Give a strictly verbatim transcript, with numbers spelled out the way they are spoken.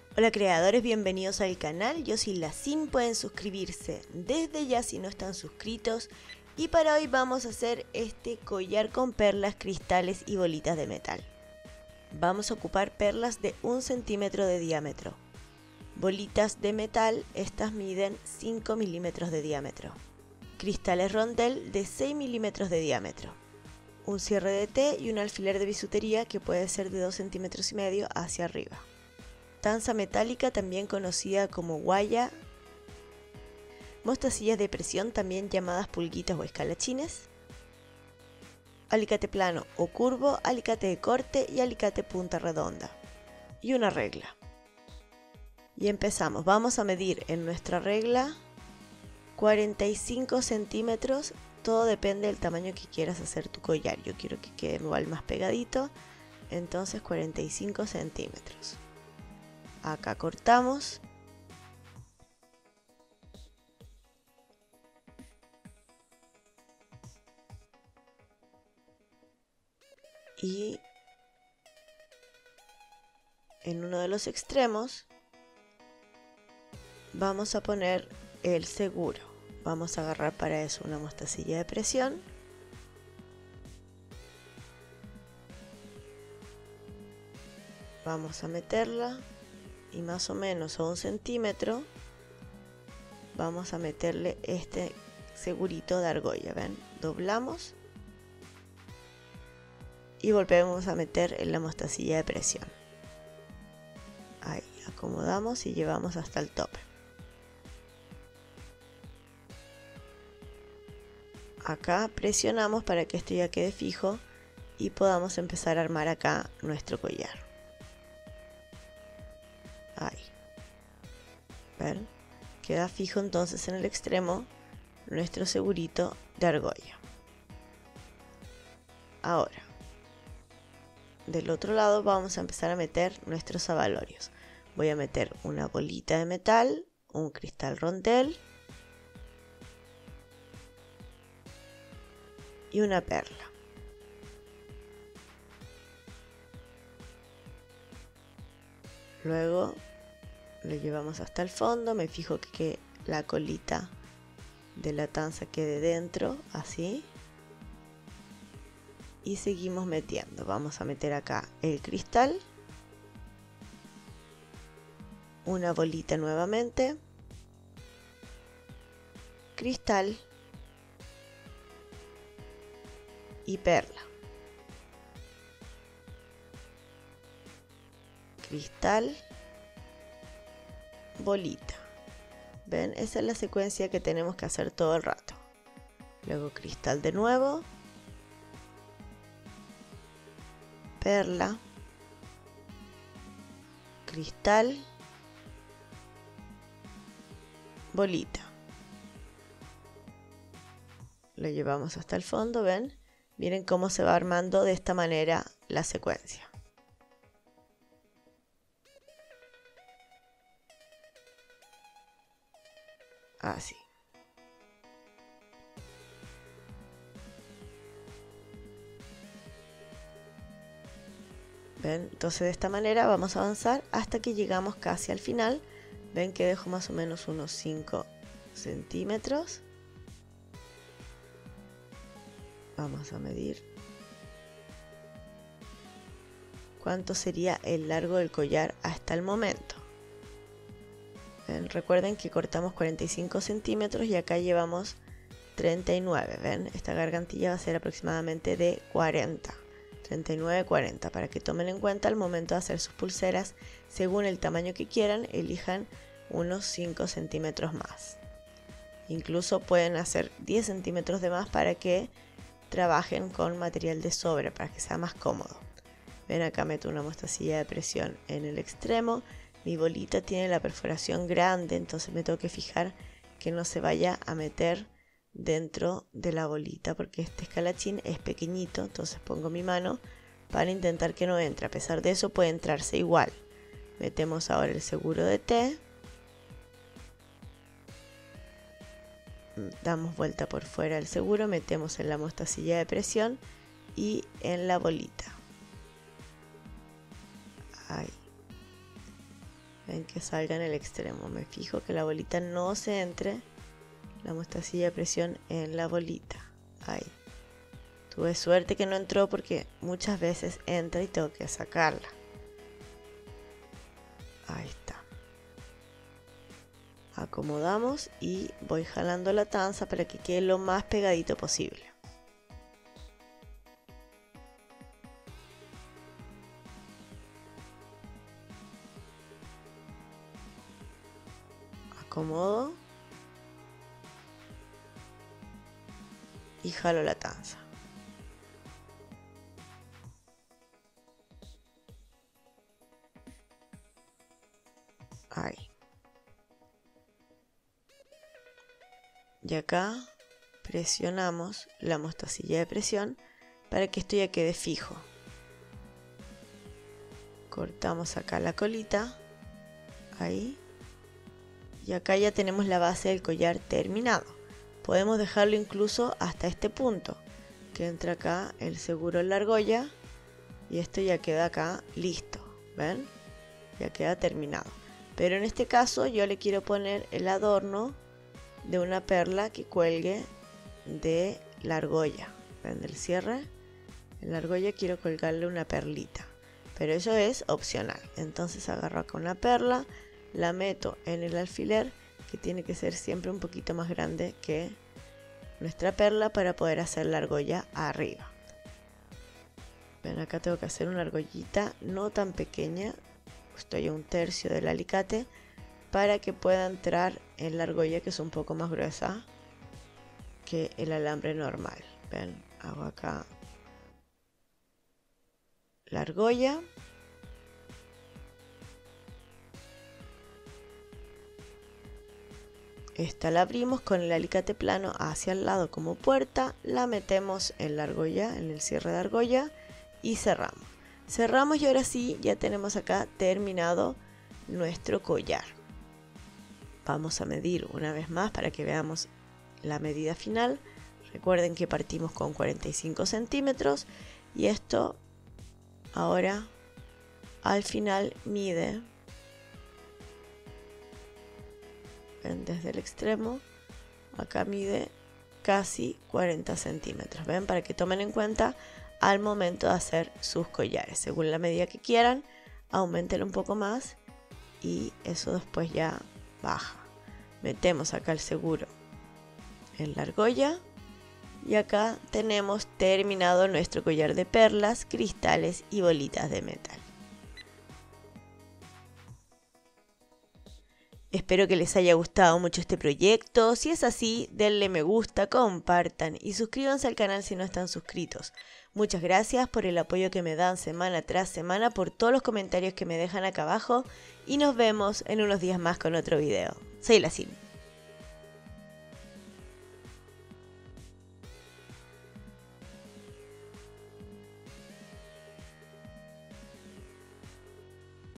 Hola creadores, bienvenidos al canal, yo soy Lacin, pueden suscribirse desde ya si no están suscritos. Y para hoy vamos a hacer este collar con perlas, cristales y bolitas de metal. Vamos a ocupar perlas de un centímetro de diámetro. Bolitas de metal, estas miden cinco milímetros de diámetro. Cristales rondel de seis milímetros de diámetro. Un cierre de T y un alfiler de bisutería que puede ser de dos centímetros y medio hacia arriba. Tanza metálica, también conocida como guaya. Mostacillas de presión, también llamadas pulguitas o escalachines. Alicate plano o curvo, alicate de corte y alicate punta redonda. Y una regla. Y empezamos. Vamos a medir en nuestra regla cuarenta y cinco centímetros. Todo depende del tamaño que quieras hacer tu collar. Yo quiero que quede igual más pegadito. Entonces cuarenta y cinco centímetros. Acá cortamos. Y en uno de los extremos vamos a poner el seguro. Vamos a agarrar para eso una mostacilla de presión. Vamos a meterla y más o menos a un centímetro vamos a meterle este segurito de argolla. ¿Ven? Doblamos y volvemos a meter en la mostacilla de presión. Ahí acomodamos y llevamos hasta el tope. Acá presionamos para que esto ya quede fijo y podamos empezar a armar acá nuestro collar. Ahí. ¿Ven? Queda fijo entonces en el extremo nuestro segurito de argolla. Ahora, del otro lado vamos a empezar a meter nuestros abalorios. Voy a meter una bolita de metal, un cristal rondel y una perla. Luego lo llevamos hasta el fondo. Me fijo que, que la colita de la tanza quede dentro, así. Y seguimos metiendo. Vamos a meter acá el cristal, una bolita nuevamente, cristal y perla, cristal, bolita. ¿Ven? Esa es la secuencia que tenemos que hacer todo el rato. Luego cristal de nuevo, perla, cristal, bolita. Lo llevamos hasta el fondo, ¿ven? Miren cómo se va armando de esta manera la secuencia. Así. ¿Ven? Entonces de esta manera vamos a avanzar hasta que llegamos casi al final. Ven que dejo más o menos unos cinco centímetros. Vamos a medir cuánto sería el largo del collar hasta el momento. ¿Ven? Recuerden que cortamos cuarenta y cinco centímetros y acá llevamos treinta y nueve. ¿Ven? Esta gargantilla va a ser aproximadamente de cuarenta. treinta y nueve, cuarenta, para que tomen en cuenta al momento de hacer sus pulseras. Según el tamaño que quieran, elijan unos cinco centímetros más. Incluso pueden hacer diez centímetros de más para que trabajen con material de sobra, para que sea más cómodo. Ven, acá meto una mostacilla de presión en el extremo. Mi bolita tiene la perforación grande, entonces me tengo que fijar que no se vaya a meter dentro de la bolita, porque este escalachín es pequeñito. Entonces pongo mi mano para intentar que no entre. A pesar de eso puede entrarse igual. Metemos ahora el seguro de T, damos vuelta por fuera del seguro, metemos en la mostacilla de presión y en la bolita. Ahí. Ven que salga en el extremo. Me fijo que la bolita no se entre la mostacilla de presión en la bolita. Ahí. Tuve suerte que no entró porque muchas veces entra y tengo que sacarla. Ahí está. Acomodamos y voy jalando la tanza para que quede lo más pegadito posible. Acomodo y jalo la tanza. Ahí. Y acá presionamos la mostacilla de presión para que esto ya quede fijo. Cortamos acá la colita. Ahí. Y acá ya tenemos la base del collar terminado. Podemos dejarlo incluso hasta este punto, que entra acá el seguro en la argolla y esto ya queda acá listo. ¿Ven? Ya queda terminado. Pero en este caso yo le quiero poner el adorno de una perla que cuelgue de la argolla. ¿Ven? Del cierre. En la argolla quiero colgarle una perlita. Pero eso es opcional. Entonces agarro acá una perla. La meto en el alfiler, que tiene que ser siempre un poquito más grande que nuestra perla para poder hacer la argolla arriba. Ven, acá tengo que hacer una argollita no tan pequeña, estoy a un tercio del alicate, para que pueda entrar en la argolla, que es un poco más gruesa que el alambre normal. Ven, hago acá la argolla. Esta la abrimos con el alicate plano hacia el lado como puerta, la metemos en la argolla, en el cierre de argolla y cerramos. Cerramos y ahora sí ya tenemos acá terminado nuestro collar. Vamos a medir una vez más para que veamos la medida final. Recuerden que partimos con cuarenta y cinco centímetros y esto ahora al final mide, ven, desde el extremo, acá mide casi cuarenta centímetros. Ven, para que tomen en cuenta al momento de hacer sus collares. Según la medida que quieran, aumenten un poco más y eso después ya baja. Metemos acá el seguro en la argolla y acá tenemos terminado nuestro collar de perlas, cristales y bolitas de metal. Espero que les haya gustado mucho este proyecto. Si es así, denle me gusta, compartan y suscríbanse al canal si no están suscritos. Muchas gracias por el apoyo que me dan semana tras semana, por todos los comentarios que me dejan acá abajo y nos vemos en unos días más con otro video. Soy la Sil.